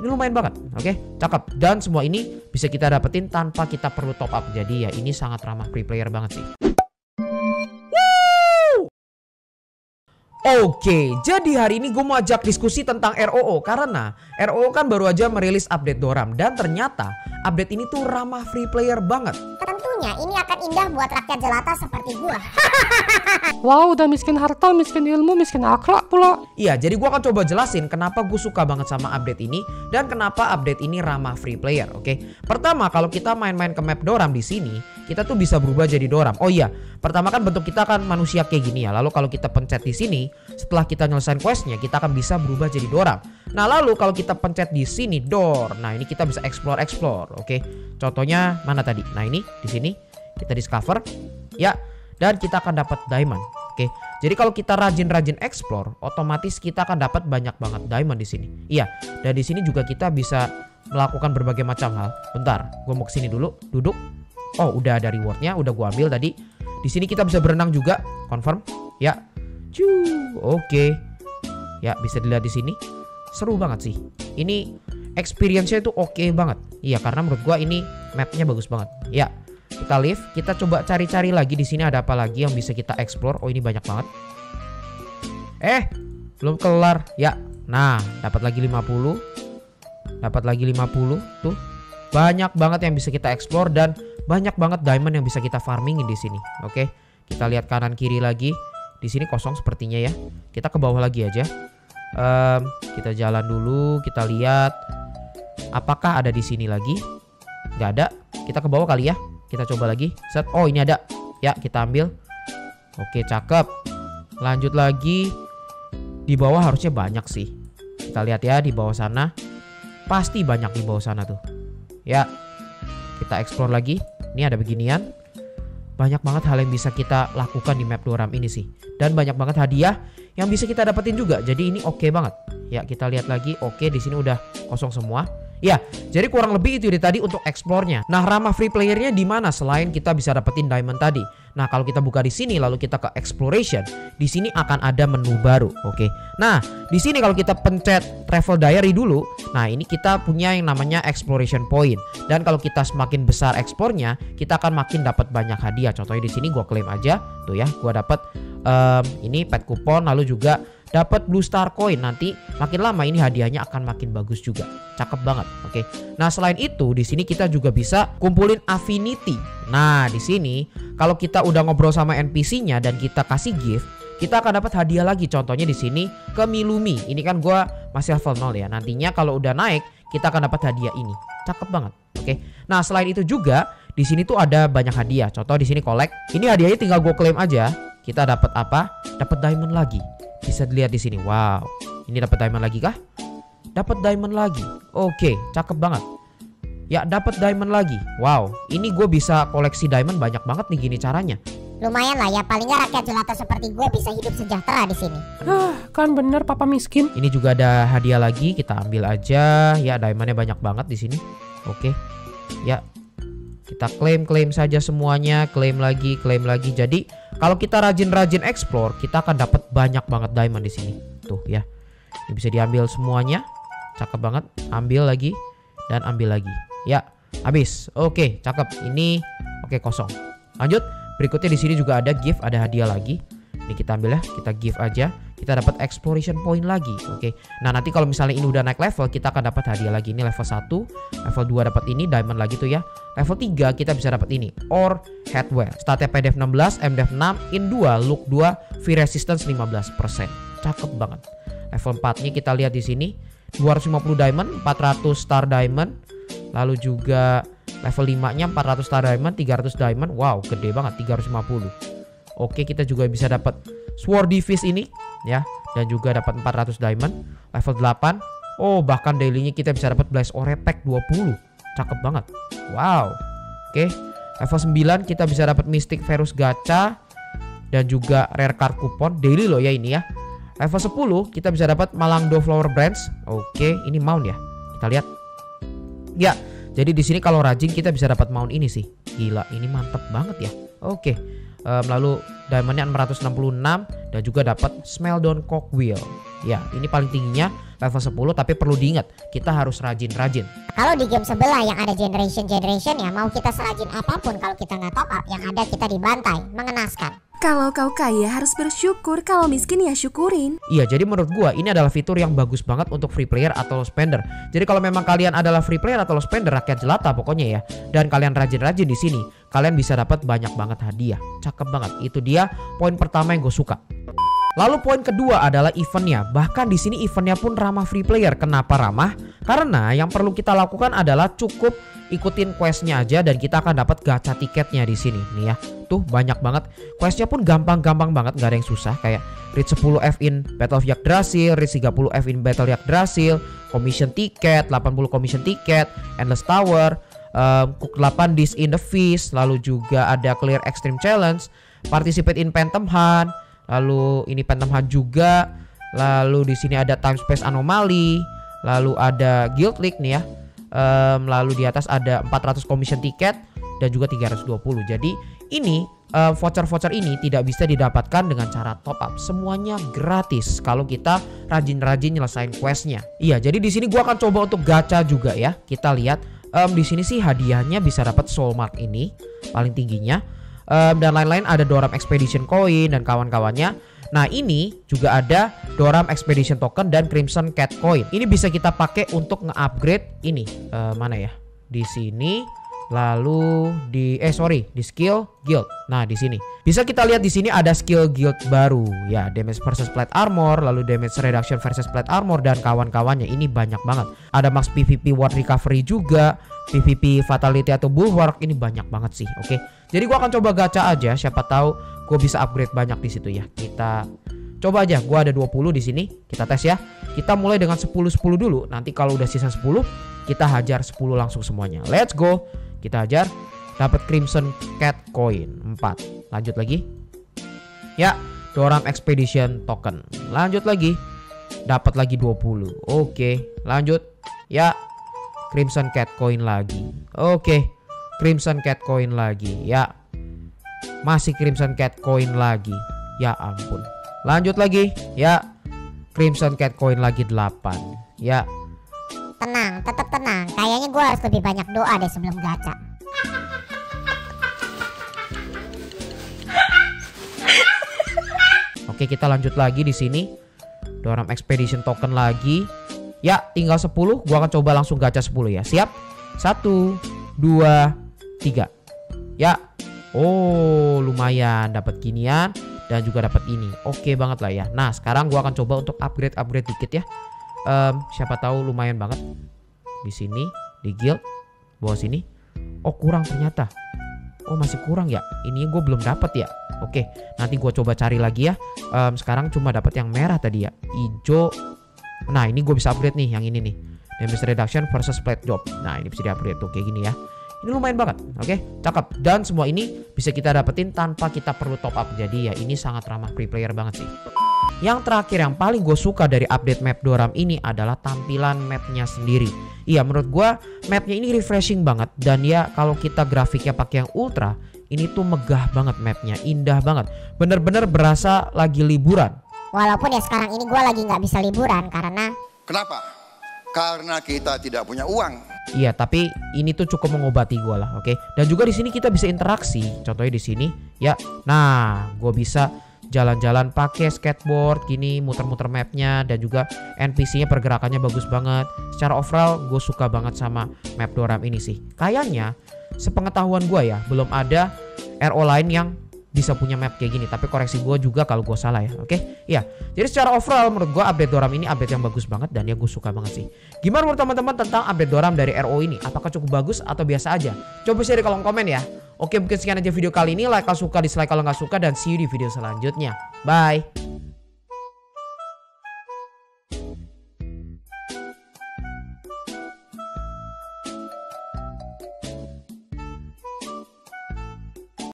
Ini lumayan banget, oke, cakep. Dan semua ini bisa kita dapetin tanpa kita perlu top up. Jadi ya ini sangat ramah free player banget sih. Oke, jadi hari ini gue mau ajak diskusi tentang ROO. Karena ROO kan baru aja merilis update Doram. Dan ternyata update ini tuh ramah free player banget. Tentunya ini akan indah buat rakyat jelata seperti gua. Wow, udah miskin harta, miskin ilmu, miskin akhlak pula. Iya, jadi gue akan coba jelasin kenapa gue suka banget sama update ini. Dan kenapa update ini ramah free player, oke? Pertama, kalau kita main-main ke map Doram di sini, kita tuh bisa berubah jadi Doram. Oh iya, pertama kan bentuk kita kan manusia kayak gini ya. Lalu kalau kita pencet di sini, setelah kita nyelesain questnya, kita akan bisa berubah jadi Doram. Nah, lalu kalau kita pencet di sini door, nah ini kita bisa explore, oke? Contohnya mana tadi? Nah ini di sini kita discover, ya, dan kita akan dapat diamond, oke? Jadi kalau kita rajin-rajin explore, otomatis kita akan dapat banyak banget diamond di sini. Iya, dan di sini juga kita bisa melakukan berbagai macam hal. Bentar, gue mau kesini dulu, duduk. Oh, udah ada rewardnya, udah gue ambil tadi. Di sini kita bisa berenang juga, confirm, ya. Oke. Ya, bisa dilihat di sini. Seru banget sih. Ini experience-nya itu oke banget. Iya, karena menurut gua ini mapnya bagus banget. Ya, kita leave. Kita coba cari-cari lagi di sini ada apa lagi yang bisa kita explore. Oh, ini banyak banget. Belum kelar. Ya. Nah, dapat lagi 50. Dapat lagi 50 tuh. Banyak banget yang bisa kita explore dan banyak banget diamond yang bisa kita farmingin di sini. Oke. Kita lihat kanan kiri lagi. Di sini kosong sepertinya ya. Kita ke bawah lagi aja. Kita jalan dulu, kita lihat apakah ada di sini lagi. Nggak ada. Kita ke bawah kali ya. Kita coba lagi. Set. Oh, ini ada. Ya, kita ambil. Oke, cakep. Lanjut lagi. Di bawah harusnya banyak sih. Kita lihat ya di bawah sana. Pasti banyak di bawah sana tuh. Ya. Kita explore lagi. Ini ada beginian. Banyak banget hal yang bisa kita lakukan di map Doram ini sih. Dan banyak banget hadiah yang bisa kita dapetin juga. Jadi ini oke banget. Ya, kita lihat lagi. Oke, di sini udah kosong semua. Ya, jadi kurang lebih itu tadi untuk explore-nya. Nah, ramah free player-nya di mana selain kita bisa dapetin diamond tadi? Nah, kalau kita buka di sini lalu kita ke exploration, di sini akan ada menu baru, oke. Nah, di sini kalau kita pencet travel diary dulu, nah ini kita punya yang namanya exploration point. Dan kalau kita semakin besar explore-nya, kita akan makin dapat banyak hadiah. Contohnya di sini gua klaim aja, tuh ya, gua dapat ini pet coupon, lalu juga dapat blue star coin. Nanti makin lama ini hadiahnya akan makin bagus juga. Cakep banget, oke. Nah, selain itu di sini kita juga bisa kumpulin affinity. Nah, di sini kalau kita udah ngobrol sama NPC-nya dan kita kasih gift, kita akan dapat hadiah lagi. Contohnya di sini ke Milumi. Ini kan gua masih level 0 ya. Nantinya kalau udah naik, kita akan dapat hadiah ini. Cakep banget, oke. Nah, selain itu juga di sini tuh ada banyak hadiah. Contoh di sini collect. Ini hadiahnya tinggal gue klaim aja. Kita dapat apa? Dapat diamond lagi. Bisa dilihat di sini. Wow. Ini dapat diamond lagi kah? Dapat diamond lagi. Oke, cakep banget. Ya, dapat diamond lagi. Wow. Ini gue bisa koleksi diamond banyak banget nih gini caranya. Lumayan lah ya, paling nggak rakyat jelata seperti gue bisa hidup sejahtera di sini. Kan bener papa miskin. Ini juga ada hadiah lagi, kita ambil aja. Ya, diamondnya banyak banget di sini. Oke. Ya. Kita klaim saja semuanya, klaim lagi. Jadi kalau kita rajin-rajin explore, kita akan dapat banyak banget diamond di sini. Tuh ya. Ini bisa diambil semuanya. Cakep banget. Ambil lagi dan ambil lagi. Ya, habis. Oke, cakep. Ini oke, kosong. Lanjut. Berikutnya di sini juga ada gift, ada hadiah lagi. Ini kita ambil ya, kita gift aja. Kita dapat exploration point lagi. Oke. Nah, nanti kalau misalnya ini udah naik level, kita akan dapat hadiah lagi. Ini level 1, level 2 dapat ini diamond lagi tuh ya. Level 3 kita bisa dapat ini, or headwear. Statnya PDF 16, MDF 6, in 2, look 2, V resistance 15%. Cakep banget. Level 4-nya kita lihat di sini, 250 diamond, 400 star diamond. Lalu juga level 5-nya 400 star diamond, 300 diamond. Wow, gede banget, 350. Oke, kita juga bisa dapat Swordy Fist ini ya, dan juga dapat 400 diamond. Level 8. Oh, bahkan dailynya kita bisa dapat Blaze Ore Pack 20. Cakep banget. Wow. Oke. Level 9 kita bisa dapat Mystic Ferus Gacha dan juga Rare Card Coupon daily loh ya ini ya. Level 10 kita bisa dapat Malangdo Flower Branch. Oke, ini mount ya. Kita lihat. Ya, jadi di sini kalau rajin kita bisa dapat mount ini sih. Gila, ini mantep banget ya. Oke. Lalu diamondnya 466 dan juga dapat Smeldon Cogwheel. Ya, ini paling tingginya level 10, tapi perlu diingat kita harus rajin-rajin. Kalau di game sebelah yang ada generation ya, mau kita serajin apapun kalau kita nggak top up, yang ada kita dibantai, mengenaskan. Kalau kau kaya harus bersyukur, kalau miskin ya syukurin. Iya, jadi menurut gua ini adalah fitur yang bagus banget untuk free player atau low spender. Jadi kalau memang kalian adalah free player atau low spender, rakyat jelata pokoknya ya, dan kalian rajin-rajin di sini, kalian bisa dapat banyak banget hadiah. Cakep banget. Itu dia poin pertama yang gue suka. Lalu poin kedua adalah eventnya. Bahkan di sini eventnya pun ramah free player. Kenapa ramah? Karena yang perlu kita lakukan adalah cukup ikutin questnya aja dan kita akan dapat gacha tiketnya di sini nih ya. Tuh banyak banget. Questnya pun gampang-gampang banget, nggak ada yang susah. Kayak reach 10 F in Battle of Yggdrasil, reach 30 F in Battle Yggdrasil, commission ticket, 80 commission ticket, Endless Tower, cook 8 dish in the feast, lalu juga ada clear extreme challenge, participate in Phantom Hunt, lalu ini Phantom Hunt juga, lalu di sini ada time space anomaly, lalu ada guild league nih ya, lalu di atas ada 400 commission ticket dan juga 320. Jadi ini voucher-voucher ini tidak bisa didapatkan dengan cara top up. Semuanya gratis kalau kita rajin-rajin nyelesain questnya. Iya, jadi di sini gua akan coba untuk gacha juga ya. Kita lihat di sini sih hadiahnya bisa dapat soul mark ini paling tingginya, dan lain-lain, ada Doram Expedition Coin dan kawan-kawannya. Nah ini juga ada Doram Expedition Token dan Crimson Cat Coin. Ini bisa kita pakai untuk nge-upgrade ini mana ya? Di sini, lalu di di skill guild. Nah di sini bisa kita lihat, di sini ada skill guild baru ya, damage versus plate armor, lalu damage reduction versus plate armor dan kawan-kawannya. Ini banyak banget. Ada max PvP ward recovery juga, PvP fatality atau bulwark. Ini banyak banget sih. Oke, jadi gua akan coba gacha aja, siapa tahu gua bisa upgrade banyak di situ ya. Kita coba aja. Gua ada 20 di sini. Kita tes ya. Kita mulai dengan 10 dulu. Nanti kalau udah sisa 10, kita hajar 10 langsung semuanya. Let's go. Kita hajar. Dapat Crimson Cat Coin 4. Lanjut lagi. Ya, Doram Expedition Token. Lanjut lagi. Dapat lagi 20. Oke, lanjut. Ya, Crimson Cat Coin lagi. Oke, Crimson Cat Coin lagi. Ya, masih Crimson Cat Coin lagi. Ya ampun. Lanjut lagi. Ya, Crimson Cat Coin lagi 8. Ya. Tenang, tetap tenang. Kayaknya gue harus lebih banyak doa deh sebelum gacha. Oke, kita lanjut lagi di sini. Doram Expedition Token lagi. Ya, tinggal 10. Gua akan coba langsung gacha 10 ya. Siap? 1, 2, 3. Ya. Oh, lumayan dapat ginian dan juga dapat ini. Oke banget lah ya. Nah, sekarang gua akan coba untuk upgrade dikit ya. Siapa tahu lumayan banget. Di sini, di guild, bawah sini. Oh, kurang ternyata. Oh, masih kurang ya. Ini gue belum dapat ya. Oke, nanti gue coba cari lagi ya. Sekarang cuma dapat yang merah tadi ya, hijau. Nah ini gue bisa upgrade nih, yang ini nih, damage reduction versus plate job. Nah ini bisa di-upgrade tuh kayak gini ya. Ini lumayan banget. Oke, cakep. Dan semua ini bisa kita dapetin tanpa kita perlu top up. Jadi ya ini sangat ramah free player banget sih. Yang terakhir yang paling gue suka dari update map Doram ini adalah tampilan mapnya sendiri. Iya, menurut gue mapnya ini refreshing banget. Dan ya kalau kita grafiknya pakai yang ultra, ini tuh megah banget mapnya, indah banget. Bener-bener berasa lagi liburan. Walaupun ya sekarang ini gue lagi nggak bisa liburan karena... Kenapa? Karena kita tidak punya uang. Iya, tapi ini tuh cukup mengobati gue lah, oke. Dan juga di sini kita bisa interaksi. Contohnya di sini, ya. Nah, gue bisa jalan-jalan pakai skateboard gini, muter-muter mapnya, dan juga NPC-nya pergerakannya bagus banget. Secara overall, gue suka banget sama map Doram ini sih. Kayaknya sepengetahuan gue ya, belum ada RO lain yang bisa punya map kayak gini. Tapi koreksi gue juga kalau gue salah ya. Oke, ya. Jadi secara overall menurut gue update Doram ini update yang bagus banget. Dan ya gue suka banget sih. Gimana menurut teman-teman tentang update Doram dari RO ini? Apakah cukup bagus atau biasa aja? Coba share di kolom komen ya. Oke, mungkin sekian aja video kali ini. Like kalau suka, dislike kalau nggak suka. Dan see you di video selanjutnya. Bye.